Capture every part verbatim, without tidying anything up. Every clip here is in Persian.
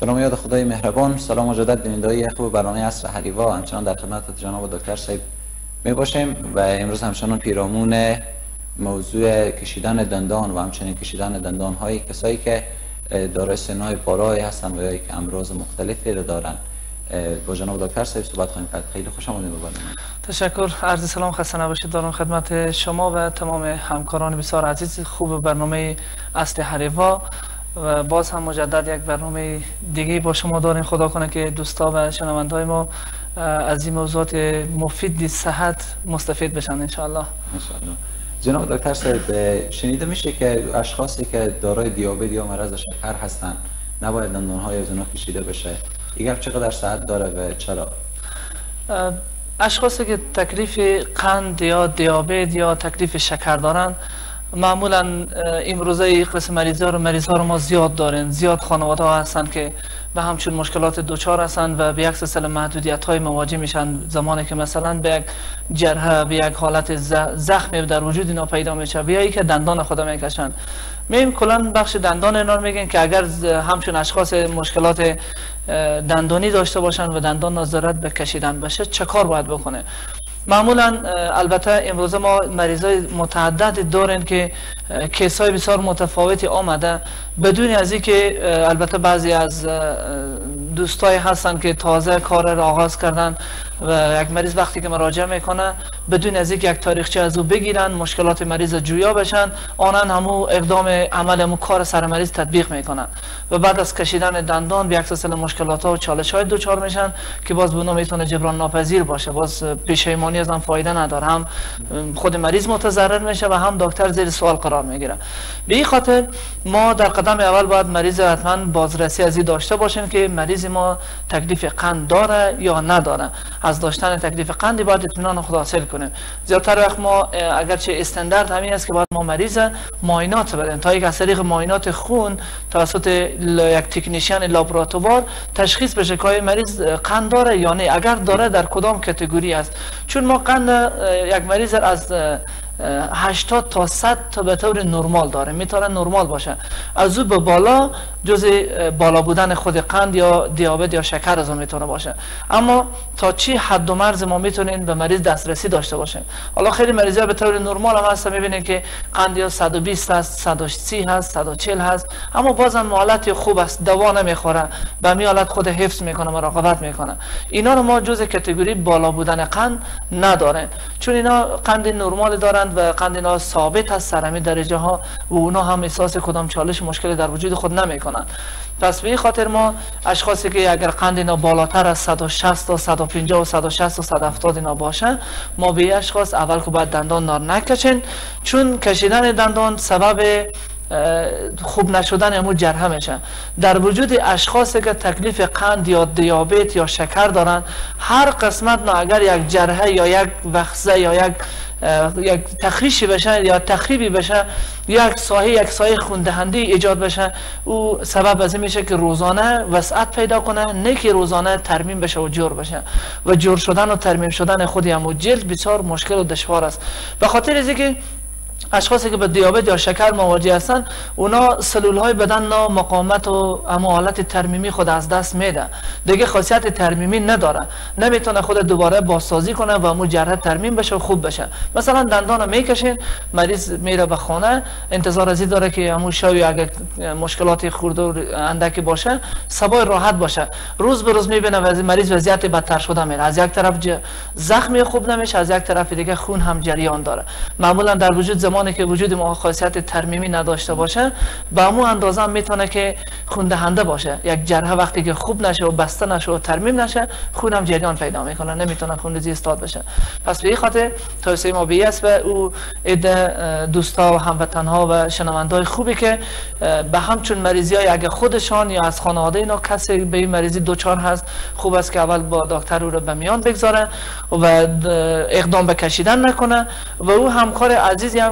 به نام یاد خدای مهربان. سلام مجدد بینندگان خوب برنامه عصر حریوا، همچنان در خدمت جناب دکتر صاحب می باشیم و امروز همچنان پیرامون موضوع کشیدن دندان و همچنین کشیدن دندان های کسایی که دارای سنهای بالایی هستند و یا که امراض مختلفی دارند با جناب دکتر صاحب صحبت خواهیم کرد. خیلی خوش آمدید به برنامه. تشکر. عرض سلام، خسته نباشید دارم خدمت شما و تمام همکاران بسیار عزیز خوب برنامه عصر حریوا و باز هم مجدد یک برنامه دیگه با شما داریم. خدا کنه که دوستا و شنوندهای ما از این موضوعات مفید صحت مستفید بشن ان شاء الله. ان شاء الله. جناب دکتر صاحب، شنیده میشه که اشخاصی که دارای دیابت یا مرض شکر هستند نباید دندانهای از اونها کشیده بشه. این چقدر صحت داره و چرا؟ اشخاصی که تکلیف قند یا دیابت یا تکلیف شکر دارن معمولا امروزه این قسم مریضا رو مریضا رو ما زیاد دارن. زیاد خانواده ها هستن که به همچون مشکلات دوچار هستن و به یک سلسله محدودیت های مواجه میشن. زمانی که مثلا به یک جرحه به یک حالت زخمی در وجود اینا پیدا میشه و یا که دندان خود میکشن. میم کلا بخش دندان اینا رو میگن که اگر همچون اشخاص مشکلات دندانی داشته باشن و دندان نظارت به کشیدن بشه چه کار باید بکنه؟ معمولا البته امروز ما مریضای متعدد دارن که کیسای بسیار متفاوتی آمده بدون از اینکه البته بعضی از دوستای هستن که تازه کار را آغاز کردن و یک مریض وقتی که مراجعه میکنه بدون از اینکه یک تاریخچه از او بگیرن مشکلات مریض جویا بشن آنن همو اقدام عمل همو کار سر مریض تطبیق میکنن و بعد از کشیدن دندان به یک سلسله مشکلات ها و چالش های دوچار میشن که باز بنا میتونه جبران ناپذیر باشه. باز پشیمانی از هم فایده نداره، هم خود مریض متضرر میشه و هم دکتر زیر سوال قرار میگیره. به این خاطر ما در قدم اول باید مریض حتما بازرسی از این داشته باشیم که مریض ما تکلیف قند داره یا نداره. از داشتن تکلیف قندی باید اطمینان خود حاصل کنیم. زیادتر وقت ما اگرچه استاندارد همین است که باید ما مریض معاینات بدیم تا یک از طریق معاینات خون توسط یک تکنیشیان لابراتوار تشخیص بشه که مریض قند داره یا نه، اگر داره در کدام کاتگوری است. چون ما قند یک مریض از هشتاد تا صد تا به طور نرمال داره، میتونه نرمال باشه. از او به بالا جز بالا بودن خود قند یا دیابت یا شکر از اون میتونه باشه. اما تا چی حد و مرز ما میتونیم به مریض دسترسی داشته باشیم؟ حالا خیلی مریضا به طور نرمال هم هست، میبینید که قند یا صد و بیست هست، صد و سی هست، صد و چهل هست، اما بازم حالت خوب است، دوا نمیخوره، به همین حالت خود حفظ میکنه، مراقبت میکنه. اینا رو ما جز کاتگوری بالا بودن قند ندارن، چون اینا قند نرمال دارن و قند اینا ثابت هست سر همین درجه ها و اونا هم احساس کدام چالش مشکلی در وجود خود نمیکنن. پس به این خاطر ما اشخاصی که اگر قند اینا بالاتر از صد و شصت تا صد و پنجاه و صد و شصت و صد و هفتاد اینا باشه ما به اشخاص اول که باید دندان نار نکشن، چون کشیدن دندان سبب خوب نشدن امو جرحه میشه. در وجود اشخاصی که تکلیف قند یا دیابت یا شکر دارن هر قسمت نه اگر یک جرحه یا یک وخزه یا یک یک تخریشی بشه یا تخریبی بشه یک سایه یک سایه خوندهنده ایجاد بشه، او سبب از این میشه که روزانه وسعت پیدا کنه، نه که روزانه ترمیم بشه و جور بشه و جور شدن و ترمیم شدن خودی همو جلد بسیار مشکل و دشوار است. به خاطر از اینکه اشخاصی که به دیابت یا شکر مواجه هستن اونا سلول های بدن نا مقاومت و اما حالت ترمیمی خود از دست میده، دیگه خاصیت ترمیمی نداره، نمیتونه خود دوباره بازسازی کنه و امو جرحه ترمیم بشه و خوب بشه. مثلا دندان رو میکشین مریض میره به خانه انتظار از این داره که امو شوی اگر مشکلات خورده و اندکی باشه صبح راحت باشه، روز به روز میبینه مریض وضعیت بدتر شده میره، از یک طرف زخمی خوب نمیشه، از یک طرف دیگه خون هم جریان داره. معمولا در وجود زمانی که وجود ما خاصیت ترمیمی نداشته باشه به همون اندازه هم میتونه که خون دهنده باشه. یک جرحه وقتی که خوب نشه و بسته نشه و ترمیم نشه خون هم جریان پیدا میکنه، نمیتونه خونریزی استاد بشه. پس به این خاطر توصیه ما به است و او عده دوستا و هموطنها و شنوندای خوبی که به همچون مریضی های اگه خودشان یا از خانواده اینا کسی به این مریضی دوچار هست خوب است که اول با دکتر او رو به میان بگذاره و اقدام به کشیدن نکنه و او همکار عزیزی هم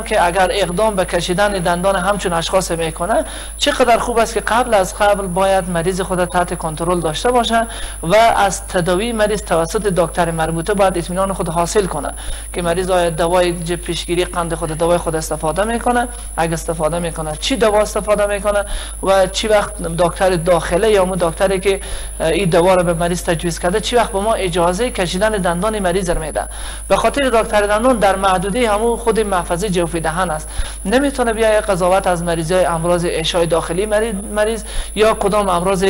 میبینم که اگر اقدام به کشیدن دندان همچون اشخاص میکنه چقدر خوب است که قبل از قبل باید مریض خود تحت کنترل داشته باشه و از تداوی مریض توسط دکتر مربوطه باید اطمینان خود حاصل کنه که مریض آیا دوای پیشگیری قند خود دوای خود استفاده میکنه، اگه استفاده میکنه چی دوا استفاده میکنه و چی وقت دکتر داخله یا اون دکتری که این دوا رو به مریض تجویز کرده چی وقت به ما اجازه کشیدن دندان مریض رو میده. به خاطر دکتر دندان در محدوده همون خود محفظه جوفی دهن است، نمیتونه بیای قضاوت از مریضای امراض اشعاع داخلی مریض, مریض یا کدام امراض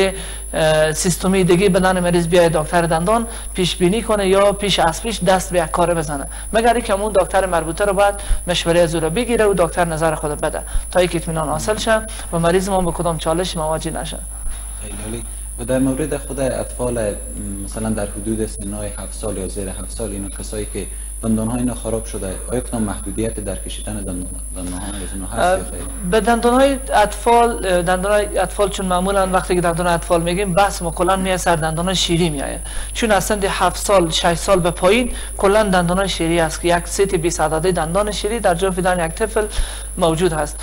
سیستمی دیگه بدن مریض بیای دکتر دندان پیش بینی کنه یا پیش از پیش دست به یک کار بزنه، مگر اینکه اون دکتر مربوطه رو باید مشوره از او رو بگیره و دکتر نظر خود بده تا اینکه اطمینان حاصل شه و مریض ما به کدام چالش مواجه نشه. خیلی عالی. و در مورد خود اطفال مثلا در حدود سنهای هفت سال یا زیر هفت سال، اینا کسایی که دندان‌های اینا خراب شده، آیا کدام محدودیت در کشیدن دندان‌های هست یا خیر؟ به دندان‌های اطفال، دندان‌های اطفال چون معمولا وقتی که دندان اطفال میگیم بحث ما کلا میاد سر دندان شیری میاد، چون از سن هفت سال شش سال به پایین کلا دندان شیری است که یک ست بیست عدد دندان شیری در جوف دهان یک طفل موجود هست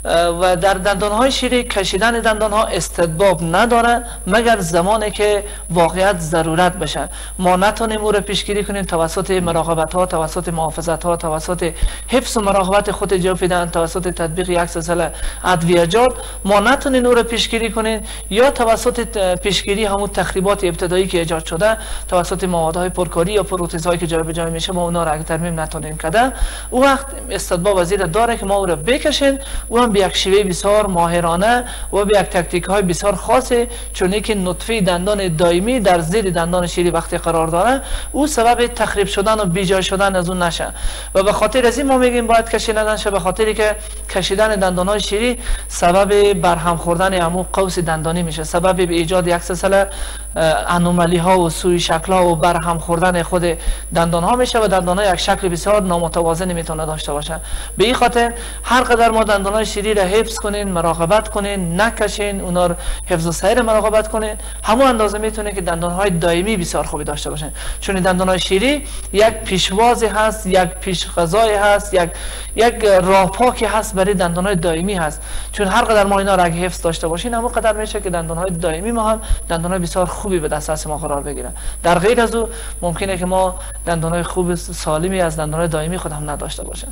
و در دندان‌های شیری کشیدن دندان‌ها استدباب نداره مگر زمانی که واقعیت ضرورت بشه. ما نتونیم او را پیشگیری کنیم توسط مراقبت‌ها، توسط محافظت‌ها، توسط حفظ و مراقبت خود جوف دهان، توسط تطبیق یک سلسله ادویه‌جات ما نتونیم او را پیشگیری کنیم، یا توسط پیشگیری همون تخریبات ابتدایی که ایجاد شده توسط موادهای پرکاری یا پروتزهایی که جابجا میشه ما اونا را اگه ترمیم نتونیم کرده، او وقت استدباب وزیر داره که ما او را بکشیم و هم به یک شیوه بسیار ماهرانه و به یک تکتیک های بسیار خاصه، چون که نطفه دندان دائمی در زیر دندان شیری وقتی قرار داره او سبب تخریب شدن و بیجای شدن از اون نشه و به خاطر از این ما میگیم باید کشیدن نشه، به خاطری که کشیدن دندان های شیری سبب برهم خوردن همون قوس دندانی میشه، سبب به ایجاد یک سلسله انومالی ها و سوی شکل ها و برهم خوردن خود دندان ها میشه و دندان ها یک شکل بسیار نامتوازن میتونه داشته باشه. به این خاطر هر قدر ما دندان های شیری را حفظ کنین، مراقبت کنین، نکشین، اونا رو حفظ و سیر مراقبت کنین، همون اندازه میتونه که دندان های دائمی بسیار خوبی داشته باشین، چون دندان های شیری یک پیشوازی هست، یک پیش غذای هست، یک یک راهپاکی هست برای دندان های دائمی هست، چون هر قدر ما اینا را حفظ داشته باشین همون قدر میشه که دندان های دائمی ما هم دندان های بسیار خوبی به دسترس ما قرار بگیرن. در غیر از او ممکنه که ما دندان های خوب سالمی از دندان های دائمی خود هم نداشته باشیم.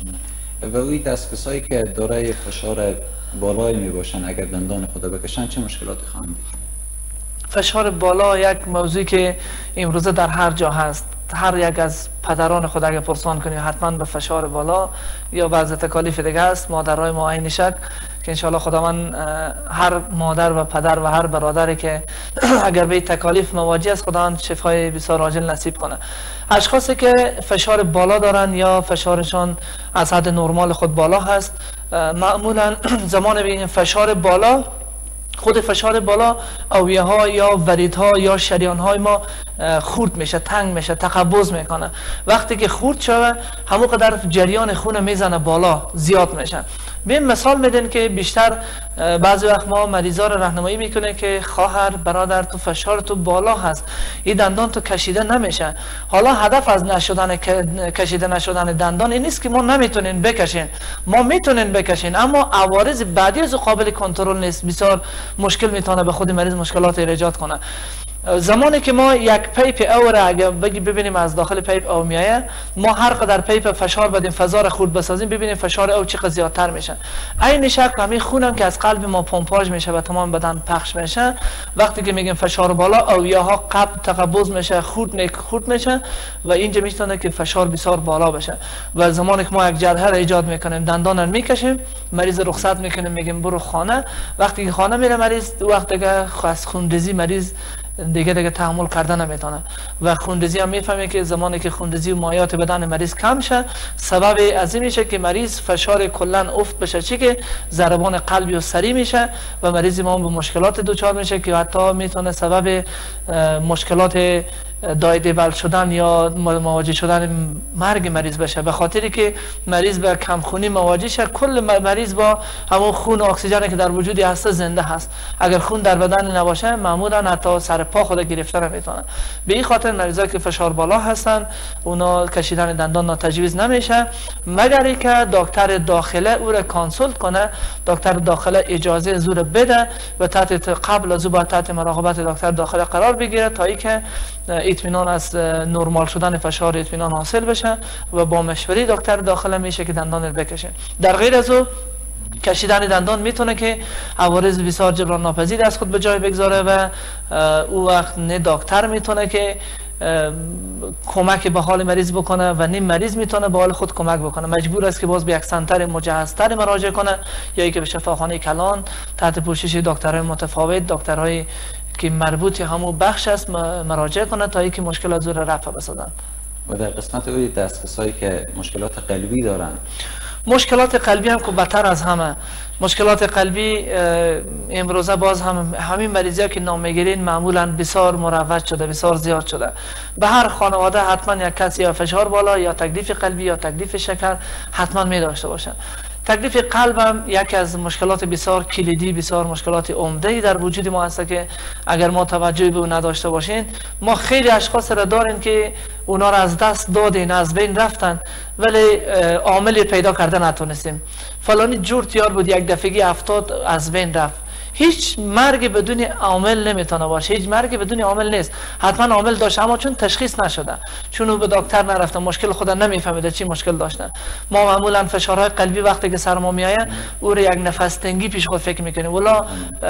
و اوی دستکسایی که دارای فشار بالایی می باشن اگر دندان خود بکشن چه مشکلاتی خواهند داشت؟ فشار بالا یک موضوعی که امروزه در هر جا هست، هر یک از پدران خود اگر پرسان کنیم حتما به فشار بالا یا بعض تکالیف دیگه است. مادرای ما عین شک که انشاءالله خداوند هر مادر و پدر و هر برادری که اگر به تکالیف مواجه است خداوند شفای بسیار عاجل نصیب کنه. اشخاصی که فشار بالا دارن یا فشارشان از حد نرمال خود بالا هست، معمولا زمان به فشار بالا خود فشار بالا اویه ها یا ورید ها یا شریان های ما خورد میشه، تنگ میشه، تقبض میکنه. وقتی که خورد شوه همون قدر جریان خون میزنه بالا، زیاد میشه. بیم مثال میدین که بیشتر بعضی وقت ما مریضا رو راهنمایی میکنه که خواهر برادر تو فشار تو بالا هست، این دندان تو کشیده نمیشه. حالا هدف از نشدن کشیده نشدن دندان این نیست که ما نمیتونین بکشین، ما میتونین بکشین اما عوارض بعدی از قابل کنترل نیست، بسیار مشکل میتونه به خود مریض مشکلات ایجاد کنه. زمانی که ما یک پیپ او را اگه بگی ببینیم از داخل پیپ او میایه، ما هر قدر پیپ فشار بدیم فضا را خورد بسازیم ببینیم فشار او چقدر زیادتر میشه. عین شکل همین خونم که از قلب ما پمپاژ میشه و تمام بدن پخش میشه، وقتی که میگیم فشار بالا اویه ها قلب تقبض میشه، خورد می خورد میشه و اینجا میتونه که فشار بسیار بالا بشه. و زمانی که ما یک جرحه را ایجاد میکنیم دندان رو میکشیم، مریض رخصت میکنیم میگیم برو خانه. وقتی که خانه میره مریض وقتی که از خونریزی مریض دیگه دیگه تحمل کردن نمیتونه و خونریزی هم میفهمه که زمانی که خونریزی و مایات بدن مریض کم شه سبب از این میشه که مریض فشار کلا افت بشه، چی که ضربان قلبی و سری میشه و مریض ما به مشکلات دچار میشه که حتی میتونه سبب مشکلات دایده بل شدن یا مواجه شدن مرگ مریض بشه، به خاطری که مریض به کمخونی مواجه شه. کل مریض با همون خون و اکسیژنی که در وجودی هست زنده هست. اگر خون در بدن نباشه معمولا حتی سر پا خود گرفته نمیتونه. به این خاطر مریضایی که فشار بالا هستن اونا کشیدن دندان تجویز نمیشه مگر اینکه دکتر داخله او را کانسولت کنه، دکتر داخله اجازه زور بده و تحت قبل از او با تحت مراقبت دکتر داخله قرار بگیره تا اینکه اطمینان از نرمال شدن فشار اطمینان حاصل بشه و با مشوره دکتر داخله میشه که دندان رو بکشه. در غیر از او کشیدن دندان میتونه که عوارض بسیار جبران ناپذیر از خود به جای بگذاره و او وقت نه دکتر میتونه که کمک به حال مریض بکنه و نه مریض میتونه به حال خود کمک بکنه. مجبور است که باز به یک سنتر مجهزتر مراجعه کنه یا ای که به شفاخانه کلان تحت پوشش دکترهای متفاوت، دکترهای که مربوط همون بخش است مراجعه کنه تا اینکه مشکل از رو رفع بسازن. و در قسمت اوی دستکسایی که مشکلات قلبی دارن، مشکلات قلبی هم که بدتر از همه، مشکلات قلبی امروزه باز هم همین مریضی ها که نام میگیرین معمولا بسیار مروج شده، بسیار زیاد شده. به هر خانواده حتما یک کسی یا فشار بالا یا تکلیف قلبی یا تکلیف شکر حتما می داشته باشن. تکلیف قلب هم یکی از مشکلات بسیار کلیدی، بسیار مشکلات عمده در وجود ما هست که اگر ما توجه به اون نداشته باشین، ما خیلی اشخاص را داریم که اونا را از دست دادین، از بین رفتن ولی عاملی پیدا کرده نتونستیم. فلانی جور تیار بود یک دفعگی افتاد از بین رفت. هیچ مرگ بدون عامل نمیتونه باشه، هیچ مرگ بدون عامل نیست. حتما عامل داشته اما چون تشخیص نشده، چون او به دکتر نرفته، مشکل خود نمیفهمیده چی مشکل داشته. ما معمولا فشارهای قلبی وقتی که سر ما میآید او رو یک نفس تنگی پیش خود فکر میکنیم. والا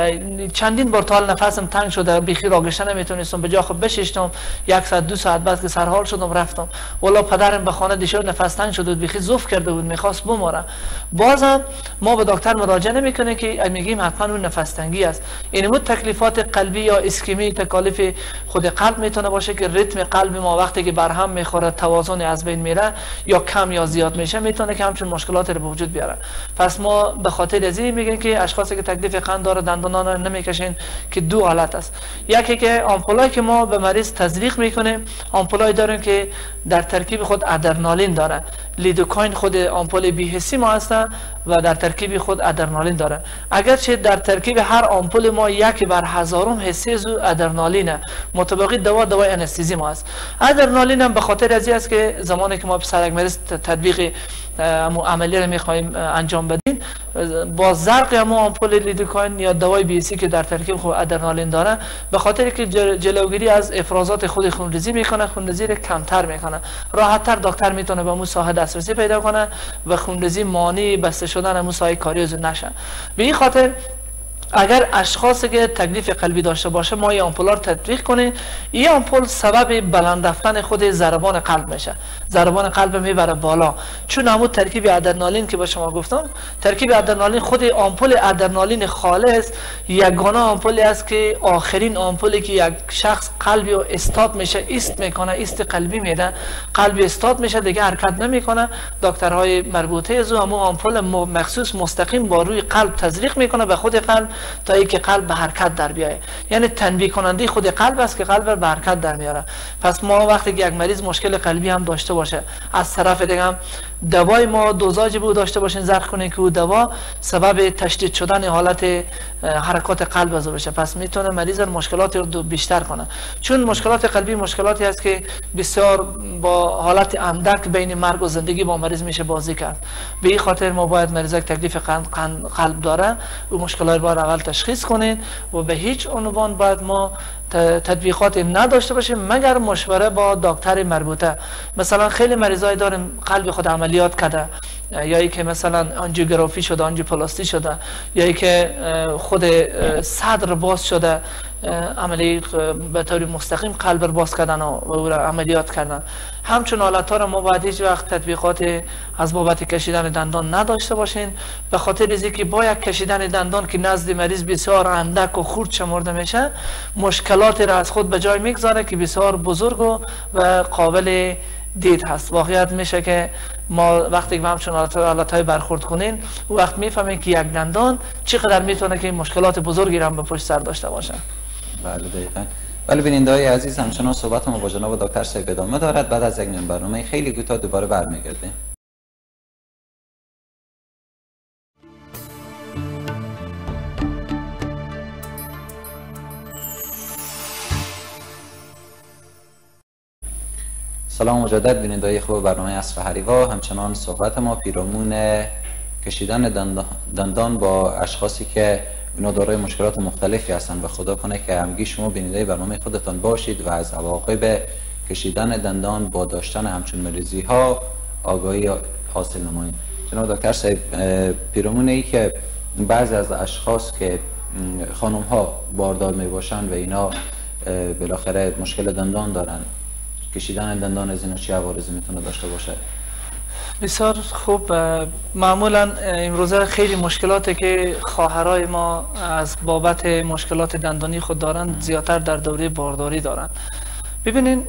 چندین بار تا نفسم تنگ شده، بیخی راگشته نمیتونستم، به جا خود بششتم، یک ساعت دو ساعت بعد که سرحال شدم رفتم. والا پدرم به خانه دیشب نفس تنگ شده بود، بیخی زوف کرده بود، میخواست بمره. بازم ما به دکتر مراجعه نمیکنیم که میگیم حتما اون نفس تنگی است. این تکلیفات قلبی یا اسکمی تکالیف خود قلب میتونه باشه که ریتم قلب ما وقتی که برهم میخوره، توازن از بین میره یا کم یا زیاد میشه، میتونه که همچون مشکلات رو به وجود بیاره. پس ما به خاطر از این میگیم که اشخاصی که تکلیف قند داره دندانان رو نمیکشین که دو حالت است. یکی که آمپولایی که ما به مریض تزریق میکنیم، آمپولایی داریم که در ترکیب خود ادرنالین داره. لیدوکاین خود آمپول بی‌حسی ما هستن و در ترکیب خود ادرنالین داره. اگرچه در ترکیب هر آمپول ما یک بر هزارم حصه از ادرنالینه، مطابقی دوا دوای انستزی ما است. ادرنالین هم به خاطر از این است که زمانی که ما به سر یک مریض تطبیق عملی رو میخوایم انجام بدیم، با زرق همون آمپول لیدوکاین یا دوای بی‌سی که در ترکیب خود ادرنالین داره، به خاطر که جلوگیری از افرازات خود خونریزی میکنه، خونریزی رو کمتر میکنه، راحت‌تر دکتر میتونه به اون ساحه دسترسی پیدا کنه و خونریزی مانع بسته شدن اون ساحه کاری از نشه. به این خاطر اگر اشخاصی که تکلیف قلبی داشته باشه ما این آمپول رو تطبیق کنیم، این آمپول سبب بلند رفتن خود ضربان قلب میشه، ضربان قلب میبره بالا. چون همون ترکیب ادرنالین که به شما گفتم، ترکیب ادرنالین خود آمپول ادرنالین خالص یگانه آمپولی است که آخرین آمپولی که یک شخص قلبی رو استاد میشه، ایست میکنه، ایست قلبی میده، قلبی استاد میشه، دیگه حرکت نمیکنه. دکترهای مربوطه از همون آمپول مخصوص مستقیم با روی قلب تزریق میکنه به خود قلب تا اینکه قلب به حرکت در بیایه. یعنی تنبیه کننده خود قلب است که قلب به حرکت در میاره. پس ما وقتی که یک مریض مشکل قلبی هم داشته باشه، از طرف دیگه هم دوای ما دوزاج بود داشته باشین زرق کنین که او دوا سبب تشدید شدن حالت حرکات قلب از بشه، پس میتونه مریض مشکلات رو بیشتر کنه. چون مشکلات قلبی مشکلاتی است که بسیار با حالت اندک بین مرگ و زندگی با مریض میشه بازی کرد. به این خاطر ما باید مریض که تکلیف قلب داره و مشکلات بار اول تشخیص کنین و به هیچ عنوان باید ما تطبیقات نداشته باشیم مگر مشوره با دکتر مربوطه. مثلا خیلی مریضای داریم قلب خود عملیات کرده، یا ای که مثلا آنژیوگرافی شده، آنژیوپلاستی شده، یا ای که خود صدر باز شده، عملی به طور مستقیم قلب رو باز کردن و او را عملیات کردن. همچون حالت ها را ما باید هیچ وقت تطبیقات از بابت کشیدن دندان نداشته باشین، به خاطر از اینکه با یک کشیدن دندان که نزد مریض بسیار اندک و خرد شمرده میشه، مشکلات را از خود به جای میگذاره که بسیار بزرگ و, و قابل دید هست. واقعیت میشه که ما وقتی که همچون حالتهای برخورد کنین و وقت میفهمین که یک دندان چقدر میتونه که مشکلات بزرگی را به پشت سر داشته باشه. بله دقیقاً. ولی بیننده‌های عزیز همچنان صحبت ما با جناب دکتر صاحب ادامه دارد. بعد از یک نیم برنامه خیلی کوتاه دوباره برمیگردیم. سلام مجدد بیننده‌های خوب برنامه عصر حریوا. همچنان صحبت ما پیرامون کشیدن دندان با اشخاصی که اینا دارای مشکلات مختلفی هستند و خدا کنه که همگی شما بیننده برنامه خودتان باشید و از عواقب کشیدن دندان با داشتن همچون مریضی ها آگاهی حاصل نمایید. جناب دکتر صاحب، پیرامون ای که بعضی از اشخاص که خانم ها باردار می باشند و اینا بالاخره مشکل دندان دارن، کشیدن دندان از اینا چه عوارضی میتونه داشته باشه؟ بسیار خوب. معمولا امروزه خیلی مشکلاتی که خواهرای ما از بابت مشکلات دندانی خود دارند زیادتر در دوره بارداری دارند. ببینین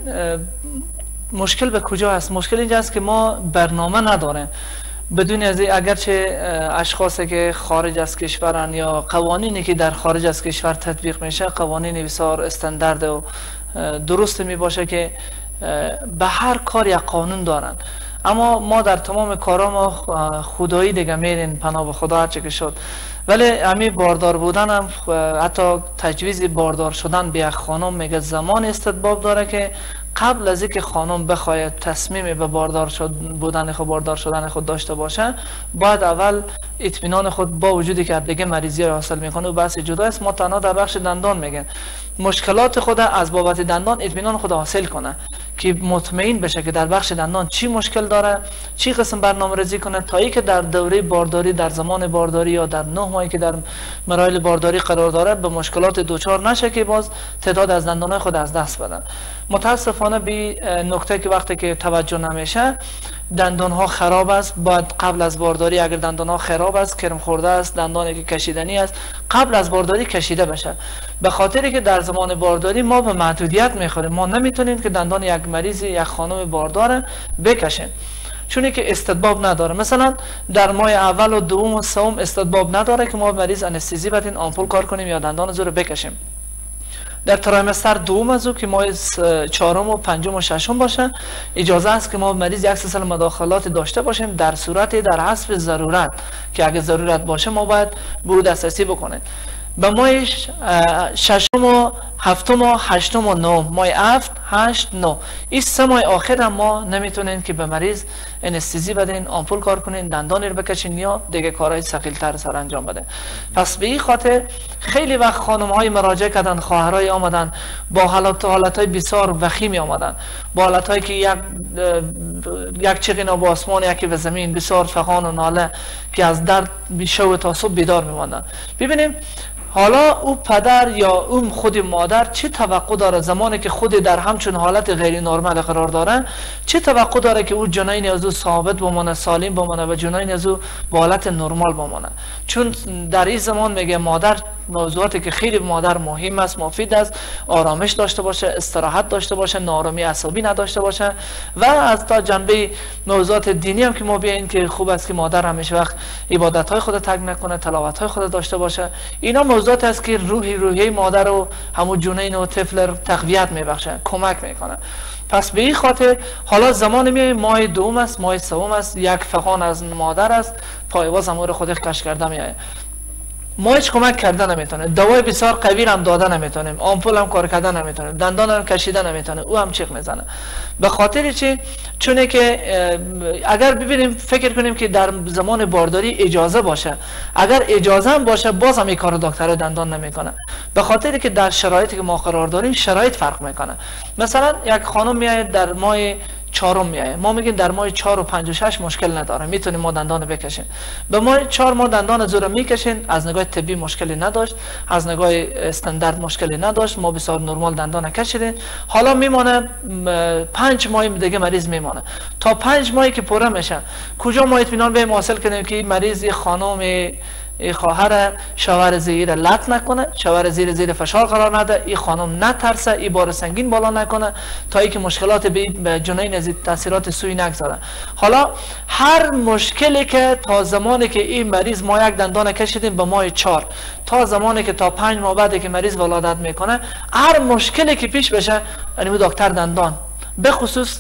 مشکل به کجا است؟ مشکل اینجا است که ما برنامه نداریم. بدون از اگرچه اشخاصی که خارج از کشورن یا قوانینی که در خارج از کشور تطبیق میشه قوانین بسیار استاندارد و درست می باشه که به هر کار یک قانون دارن، اما ما در تمام کارا ما خدایی دیگه میرین پناه به خدا هرچه که شد. ولی همین باردار بودن هم حتی تجویز باردار شدن به یک خانم میگه زمان استدباب داره که قبل از اینکه خانم بخواید تصمیم به باردار شد بودن خود باردار شدن خود داشته باشه باید اول اطمینان خود با وجودی که دیگه مریضی را حاصل میکنه و بحث جدا است. ما تنها در بخش دندان میگن مشکلات خود از بابت دندان اطمینان خود حاصل کنه که مطمئن بشه که در بخش دندان چی مشکل داره، چی قسم برنامه‌ریزی کنه تا اینکه در دوره بارداری در زمان بارداری یا در نه ماهی که در مراحل بارداری قرار داره به مشکلات دوچار نشه که باز تعداد از دندانای خود از دست بدن. متاسفانه به نکته که وقتی که توجه نمیشه دندان ها خراب است، باید قبل از بارداری اگر دندان ها خراب است، کرم خورده است، دندانی که کشیدنی است قبل از بارداری کشیده بشه. به خاطری که در زمان بارداری ما به محدودیت میخوریم، ما نمیتونیم که دندان یک مریض یک خانم باردار بکشیم چون که استدباب نداره. مثلا در ماه اول و دوم و سوم استدباب نداره که ما مریض انستزی بدین آمپول کار کنیم یا دندان زور بکشیم. در ترایمستر دوم از او که ماه چهارم و پنجم و ششم باشه اجازه است که ما مریض یک سلسله مداخلات داشته باشیم در صورت در حسب ضرورت که اگه ضرورت باشه ما باید برو دسترسی بکنیم. به ماه ششم و هفتم و هشتم و نهم، ماه هفت هشت نه این سه ماه آخر هم ما نمیتونین که به مریض انستزی بدین آمپول کار کنین دندان رو بکشین یا دیگه کارهای ثقیل تر سر انجام بدین. پس به این خاطر خیلی وقت خانم های مراجعه کردن، خواهرای آمدن با حالات حالت های بسیار وخیمی آمدن، با حالت هایی که یک یک چقینا با آسمان یکی به زمین بسیار فغان و ناله که از درد شو تا صبح بیدار میماندن. ببینیم حالا او پدر یا اون خود مادر چه توقع داره زمانی که خود در همچون حالت غیر نرمال قرار داره، چه توقع داره که او جنین از او ثابت بمانه، سالم بمانه و جنین از او با حالت نرمال بمانه. چون در این زمان میگه مادر موضوعاتی که خیلی مادر مهم است، مفید است، آرامش داشته باشه، استراحت داشته باشه، نارامی عصبی نداشته باشه و از تا جنبه موضوعات دینی هم که ما بیاین که خوب است که مادر همیشه وقت عبادت های خود ترک نکنه، تلاوت های خود داشته باشه. اینا موضوعات است که روحی روحی مادر و همون جنین و طفل تقویت میبخشه، کمک میکنه. پس به این خاطر حالا زمان میای ماه دوم است، ماه سوم است، یک فغان از مادر است، پایواز امور خودش کش کرده میایه، ما هیچ کمک کردن نمیتونه، دوای بسیار قوی هم دادن نمیتونیم، آمپول هم کار کردن نمیتونیم، دندان هم کشیدن نمیتونه، او هم چیخ میزنه. به خاطر چی؟ چونه که اگر ببینیم فکر کنیم که در زمان بارداری اجازه باشه، اگر اجازه هم باشه باز هم این کار دکتر دندان نمیکنه. به خاطر که در شرایطی که ما قرار داریم شرایط فرق میکنه. مثلا یک خانم میاد در ماه چهارم میایه، ما میگیم در ماه چهار و پنج و شش مشکل نداره، میتونیم ما دندان بکشیم. به ماه چهار ما دندان زور میکشین، از نگاه طبی مشکلی نداشت، از نگاه استاندارد مشکلی نداشت، ما بسیار نرمال دندان کشیدیم. حالا میمانه پنج ماه دیگه مریض میمانه، تا پنج ماهی که پره میشه کجا ما اطمینان به حاصل کنیم که مریض خانم این خواهر شوهر زیر لط نکنه، شوهر زیر زیر فشار قرار نده، این خانم نترسه، این بار سنگین بالا نکنه تا اینکه مشکلات به جنین از تاثیرات سوی نگذاره. حالا هر مشکلی که تا زمانی که این مریض ما یک دندان کشیدیم به ماه چهار تا زمانی که تا پنج ماه بعد که مریض ولادت میکنه، هر مشکلی که پیش بشه یعنی دکتر دندان به خصوص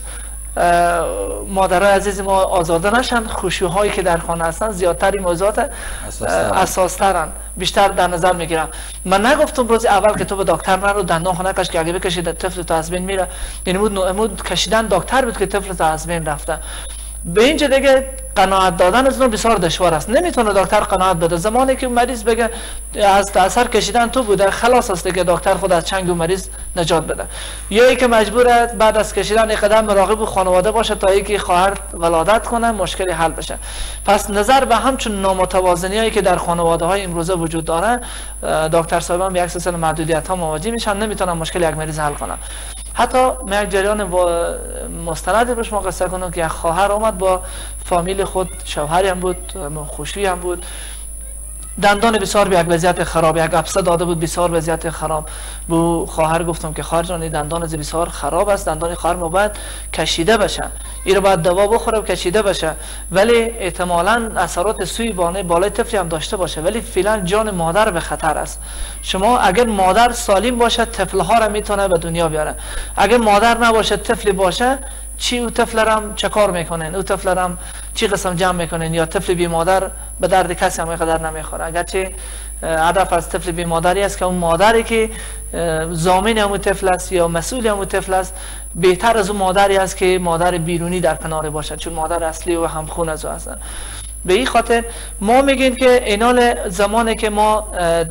مادرای عزیز ما آزاده نشن، خشوع‌هایی که در خانه هستن زیادتر این موضوعات اساس‌ترن، بیشتر در نظر میگیرم. من نگفتم روز اول که تو به دکتر نرو دندان خانه کش که اگه بکشید طفل تو از بین میره، یعنی بود کشیدن دکتر بود که طفل تو از بین رفته. به اینجا دیگه قناعت دادن از اون بسیار دشوار است، نمیتونه دکتر قناعت بده. زمانی که مریض بگه از اثر کشیدن تو بوده خلاص است که دکتر خود از چنگ و مریض نجات بده، یا ای که مجبوره بعد از کشیدن قدم مراقب خانواده باشه تا اینکه خواهر ولادت کنه مشکلی حل بشه. پس نظر به همچون نامتوازنیایی که در خانواده های امروزه وجود داره، دکتر صاحبان به یک سلسله محدودیت ها مواجه میشن، نمیتونن مشکل یک مریض حل کنن. حتی من یک جریان با مستندی روش ما قصه کنم که یک خواهر اومد با فامیل خود، شوهری هم بود، خوشویی هم بود، دندان بسیار به یک وضعیت خراب، یک ابسه داده بود بسیار وضعیت خراب. به خواهر گفتم که خواهر جان دندان از بسیار خراب است، دندان خواهر ما باید کشیده بشه، این رو باید دوا بخوره و کشیده بشه، ولی احتمالاً اثرات سوی بانه بالای طفلی هم داشته باشه، ولی فعلا جان مادر به خطر است. شما اگر مادر سالم باشه طفل‌ها را میتونه به دنیا بیاره، اگر مادر نباشه طفلی باشه چی او طفل رم چه کار میکنن، او طفل رم چی قسم جمع میکنن، یا طفل بی مادر به درد کسی هم اینقدر نمیخوره. اگرچه هدف از طفل بی مادری است که اون مادری که ضامن همون طفل است یا مسئول همون طفل است بهتر از اون مادری است که مادر بیرونی در کنار باشد، چون مادر اصلی و همخون از او هستن. به این خاطر ما میگیم که اینال زمانی که ما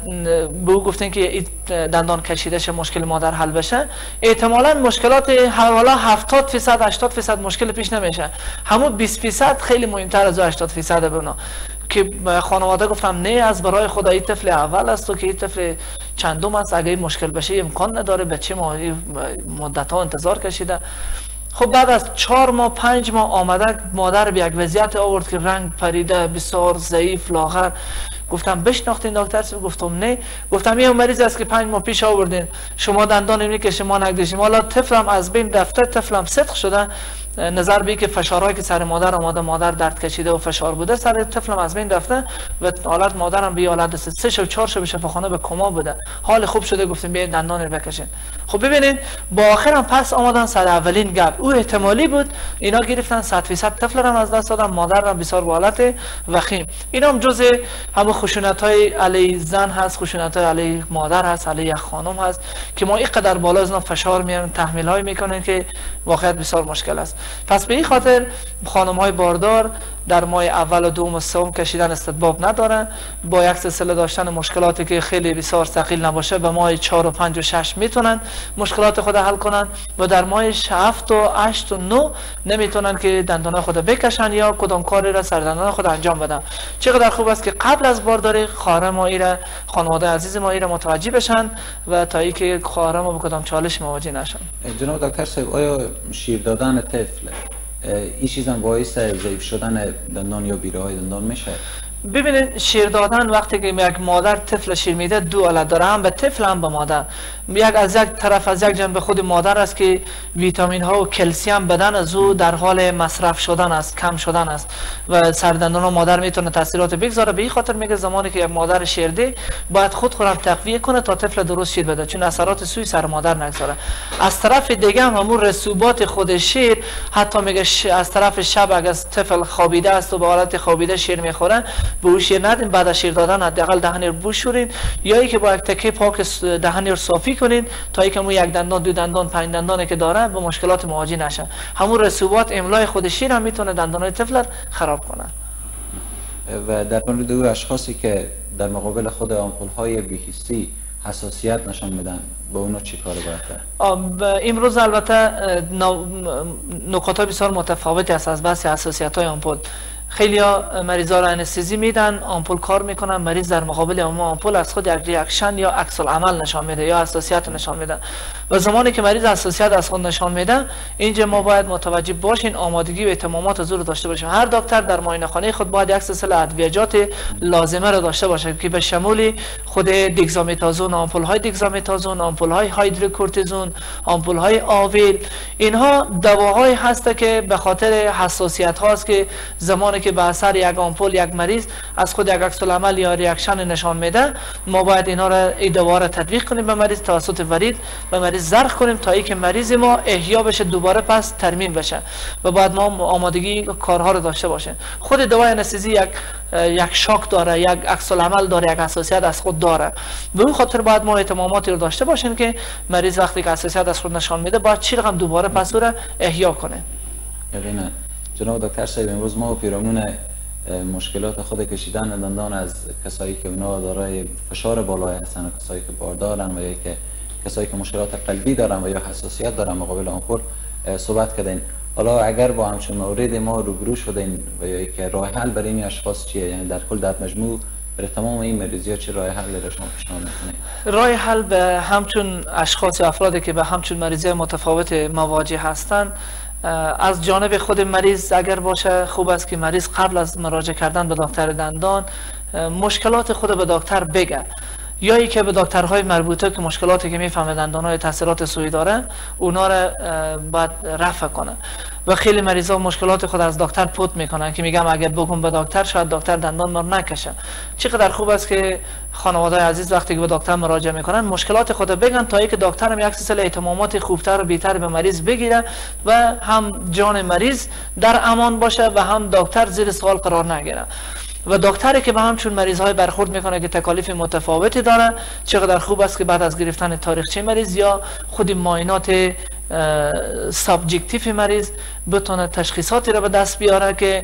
به او گفتیم که دندان کشیدش مشکل مادر حل بشه، احتمالاً مشکلات حالا هفتاد فیصد هشتاد فیصد مشکل پیش نمیشه، همون بیست فیصد خیلی مهمتر از هشتاد فیصد بنا که خانواده گفتم نه از برای خدا این طفل اول است و که این طفل چندم است، اگه مشکل بشه امکان نداره، بچه ما مدت ها انتظار کشیده. خب بعد از چهار ماه پنج ماه آمده مادر به یک وضعیت آورد که رنگ پریده بسیار ضعیف لاغر. گفتم بشناختین دکتر؟ گفتم نه. گفتم یه مریض است که پنج ماه پیش آوردین، شما دندان میکشید ما نگذاشتیم، حالا طفلم از بین رفته، طفلم صدق شده، نظر به که فشارهایی که سر مادر آمده، مادر درد کشیده و فشار بوده، سر طفلم از بین رفته و حالت مادرم به حالت سه شب چهار شب شفاخانه به کما بوده، حال خوب شده، گفتیم بیاید دندان رو بکشین. خب ببینید با آخرم پس آمدن سر اولین گپ، او احتمالی بود، اینا گرفتن صد فیصد طفل رو از دست دادن، مادر رو بسیار به حالت وخیم. اینا هم جزء همون خشونت‌های علیه زن هست، خشونت‌های علیه مادر هست، علیه خانم هست که ما اینقدر بالا از فشار میارن، تحمیل‌های میکنن که واقعا بسیار مشکل است. پس به این خاطر خانم‌های باردار در ماه اول و دوم و سوم کشیدن استحباب ندارن، با یک سلسله داشتن مشکلاتی که خیلی بسیار ثقیل نباشه به ماه چهار و پنج و شش میتونن مشکلات خود حل کنن و در ماه هفت و هشت و نه نمیتونن که دندان خود بکشن یا کدام کاری را سر دندان خود انجام بدن. چقدر خوب است که قبل از بارداری خواهر ما ایره، خانواده عزیز ما ایره متوجه بشن و تا اینکه خواهر ما به کدام چالش مواجه نشن. جناب دکتر صاحب، آیا شیر دادن طفل این چیزا باعث ضعیف شدن دندان یا بیره‌های دندان میشه؟ ببینید شیر دادن وقتی که یک مادر طفل شیر میده دو حالت داره، هم به طفل هم به مادر. یک از یک طرف از یک جنب خود مادر است که ویتامین ها و کلسیم بدن از او در حال مصرف شدن است، کم شدن است و سردندان و مادر میتونه تاثیرات بگذاره. به این خاطر میگه زمانی که یک مادر شیرده باید خود خودم تقویه کنه تا طفل درست شیر بده، چون اثرات سوی سر مادر نگذاره. از طرف دیگه هم همون رسوبات خود شیر، حتی میگه از طرف شب اگه طفل خوابیده است و به حالت خوابیده شیر میخوره به او شیر ندین، بعد از شیر دادن حداقل دهن رو بشورین یا اینکه با یک تکه پاک دهن رو صافی کنین تا اینکه مو یک دندان دو دندان پنج دندانی که داره به مشکلات مواجه نشه. همون رسوبات املای خود شیر هم میتونه دندانای طفل خراب کنه. و در مورد او اشخاصی که در مقابل خود آمپول های بی‌حسی حساسیت نشان میدن با اونا چی کار باید کرد؟ امروز البته نکات بسیار متفاوتی است از بحث حساسیت های آمپول. خیلی ها مریضا را انستزی میدن، آمپول کار میکنن، مریض در مقابل اون آمپول از خود یک ریاکشن یا عکس العمل نشان میده یا حساسیت نشان میده. و زمانی که مریض حساسیت از خود نشان میده، اینجا ما باید متوجه باشین، آمادگی و اهتمامات زور داشته باشیم. هر دکتر در معاینه خانه خود باید یک سلسله ادویجات لازمه را داشته باشه که به شمول خود دگزامتازون، آمپول های دگزامتازون، آمپول های هایدروکورتیزون، آمپول های آویل، اینها دواهایی هست که به خاطر حساسیت هاست که زمانی که به اثر یک آمپول یک مریض از خود یک عکس العمل یا ریاکشن نشان میده، ما باید اینا را این دوا را تطبیق کنیم به مریض، توسط ورید به مریض زرخ کنیم تا اینکه مریض ما احیا بشه، دوباره پس ترمیم بشه. و بعد ما آمادگی کارها رو داشته باشیم. خود دوای انستزی یک یک شاک داره، یک عکس العمل داره، یک حساسیت از خود داره. به اون خاطر باید ما اهتماماتی رو داشته باشیم که مریض وقتی که حساسیت از خود نشان میده باید چی رقم دوباره پس رو احیا کنه. یقینا جناب دکتر صاحب، امروز ما پیرامون مشکلات خود کشیدن دندان از کسایی که اونا دارای فشار بالای هستن و کسایی که باردارن و یا که کسایی که مشکلات قلبی دارن و یا حساسیت دارن مقابل آمپول صحبت کردین. حالا اگر با همچون مورد ما روبرو شدین و یا که راه حل برای این اشخاص چیه؟ یعنی در کل در مجموع برای تمام این مریضی ها چه راه حل را شما پیشنهاد میکنید؟ راه حل به همچون اشخاص افرادی که به همچون مریضی متفاوت مواجه هستند، از جانب خود مریض اگر باشه خوب است که مریض قبل از مراجعه کردن به دکتر دندان مشکلات خود به دکتر بگه، یا ای که به دکترهای مربوطه که مشکلاتی که میفهمه دندانهای تاثیرات سوئی داره اونا را باید رفع کنه. و خیلی مریضا مشکلات خود از دکتر پوت میکنن که میگم اگر بگم به دکتر شاید دکتر دندان ما نکشه. چقدر خوب است که خانواده عزیز وقتی که به دکتر مراجعه میکنن مشکلات خود بگن تا اینکه دکتر هم یک سلسله اهتمامات خوبتر و بهتر به مریض بگیره و هم جان مریض در امان باشه و هم دکتر زیر سوال قرار نگیره. و دکتری که به همچون مریض های برخورد میکنه که تکالیف متفاوتی داره، چقدر خوب است که بعد از گرفتن تاریخچه مریض یا خود معاینات سابجکتیو مریض بتونه تشخیصاتی را به دست بیاره که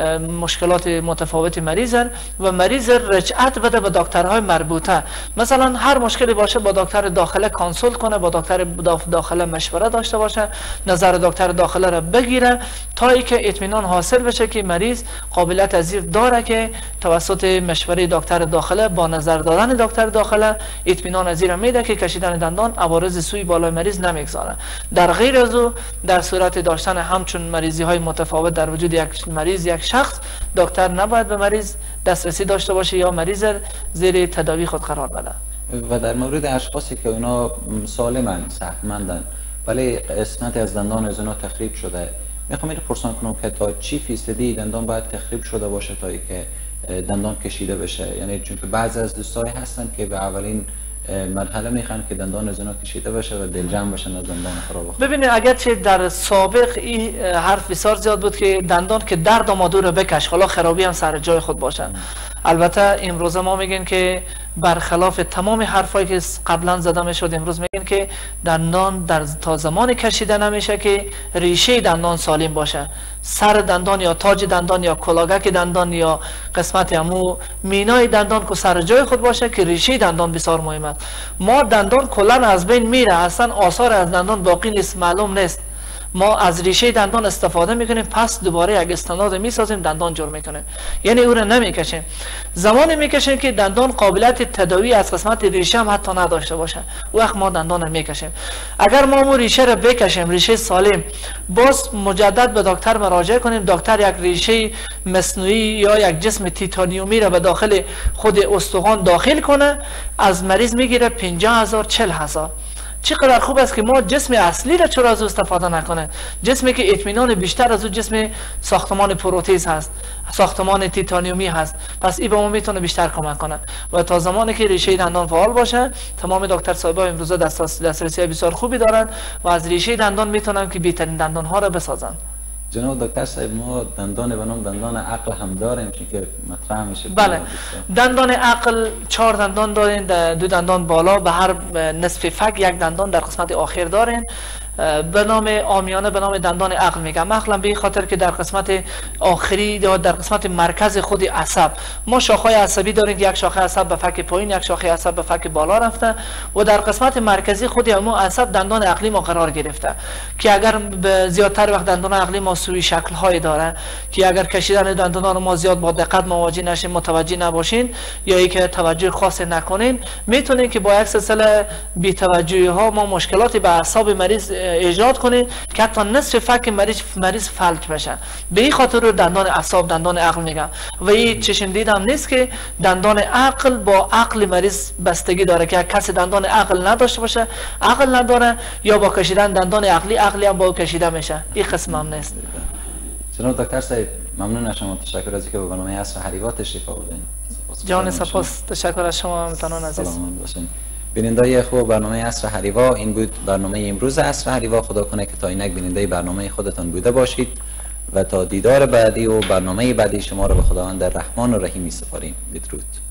مشکلات متفاوت مریض و مریض رجعت بده به دکترهای مربوطه. مثلا هر مشکلی باشه با دکتر داخله کانسولت کنه، با دکتر داخله مشوره داشته باشه، نظر دکتر داخله را بگیره تا اینکه اطمینان حاصل بشه که مریض قابلیت پذیر داره که توسط مشوره دکتر داخله با نظر دادن دکتر داخله اطمینان پذیر میده که کشیدن دندان عوارض سوئی بالای مریض نمیگذاره. در غیر از او در صورت داشتن همچون مریضی های متفاوت در وجود یک مریض یک شخص، دکتر نباید به مریض دسترسی داشته باشه یا مریض زیر تداوی خود قرار بده. و در مورد اشخاصی که اونا سالمن، صحتمندن ولی قسمتی از دندان از اونا تخریب شده، میخوام اینو پرسان کنم که تا چی فیصدی دندان باید تخریب شده باشه تا اینکه دندان کشیده بشه؟ یعنی چون که بعضی از دوستای هستن که به اولین مرحله میخوان که دندان از اونا کشیده بشه و دلجمع بشن از دندان خراب. ببینید اگرچه در سابق این حرف بسیار زیاد بود که دندان که درد آماده رو بکش، حالا خرابی هم سر جای خود باشه. البته امروز ما میگن که برخلاف تمام حرفایی که قبلا زده میشد، امروز میگن که دندان در تا زمان کشیده نمیشه که ریشه دندان سالم باشه. سر دندان یا تاج دندان یا کلاگک دندان یا قسمت همو مینای دندان که سر جای خود باشه که ریشه دندان بسیار مهم است. ما دندان کلا از بین میره، اصلا آثار از دندان باقی نیست، معلوم نیست. ما از ریشه دندان استفاده میکنیم، پس دوباره یک استناد میسازیم، دندان جور میکنیم، یعنی او را نمیکشیم. زمانی میکشیم که دندان قابلیت تداوی از قسمت ریشه هم حتی نداشته باشه، وقت ما دندان را میکشیم. اگر ما مو ریشه را بکشیم، ریشه سالم، باز مجدد به دکتر مراجعه کنیم، دکتر یک ریشه مصنوعی یا یک جسم تیتانیومی را به داخل خود استخوان داخل کنه، از مریض میگیره پنجاه هزار چهل هزار. چقدر خوب است که ما جسم اصلی را چرا از او استفاده نکنه، جسمی که اطمینان بیشتر از او جسم ساختمان پروتز هست، ساختمان تیتانیومی هست، پس این به ما میتونه بیشتر کمک کنه. و تا زمانی که ریشه دندان فعال باشه، تمام دکتر صاحب‌ها امروزه دسترسی بسیار خوبی دارن و از ریشه دندان میتونن که بهترین دندان ها را بسازن. جناب دکتر صاحب، ما دندان به نام دندان عقل هم داریم چون که مطرح میشه. بله، دندان عقل چهار دندان دارین، دو دندان بالا به هر نصف فک یک دندان در قسمت آخر دارین. به نام عامیانه به نام دندان عقل میگم، مثلا به این خاطر که در قسمت آخری یا در قسمت مرکز خود عصب ما شاخه‌های عصبی داریم که یک شاخه عصب به فک پایین، یک شاخه عصب به فک بالا رفته و در قسمت مرکزی خود همون عصب دندان عقلی ما قرار گرفته که اگر به زیادتر وقت دندان عقلی ما سوی شکل های داره که اگر کشیدن دندان ما زیاد با دقت مواجه نشین، متوجه نباشین یا ای که توجه خاص نکنین، میتونین که با یک سلسله بی توجهی ها ما مشکلاتی به اعصاب مریض ایجاد کنیم که حتی نصف فک مریض مریض فلج بشه. به این خاطر رو دندان اعصاب دندان عقل میگم و این چشم دیدم نیست که دندان عقل با عقل مریض بستگی داره که کسی دندان عقل نداشته باشه، عقل نداره، یا با کشیدن دندان عقلی عقلی هم با کشیده میشه. این قسم هم نیست. جناب دکتر صاحب ممنون از شما، تشکر از اینکه به برنامه عصر حریوا تشریف آوردین. جان سپاس، تشکر از شما ممنون عزیز. سلامت باشین. بیننده خوب برنامه عصر حریوا، این بود برنامه امروز عصر حریوا. خدا کنه که تا اینک بیننده برنامه خودتان بوده باشید و تا دیدار بعدی و برنامه بعدی شما را به خداوند رحمان و رحیم می‌سپاریم. بدرود.